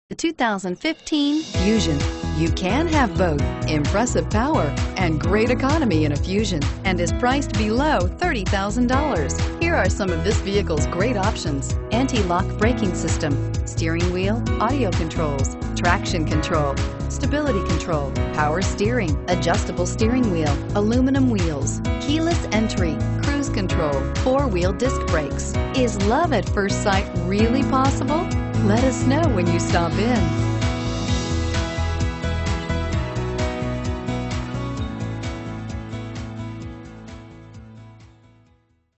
The 2015 Fusion. You can have both impressive power and great economy in a Fusion, and is priced below $30,000. Here are some of this vehicle's great options: anti-lock braking system, steering wheel audio controls, traction control, stability control, power steering, adjustable steering wheel, aluminum wheels, keyless entry, cruise control, four-wheel disc brakes. Is love at first sight really possible? Let us know when you stop in.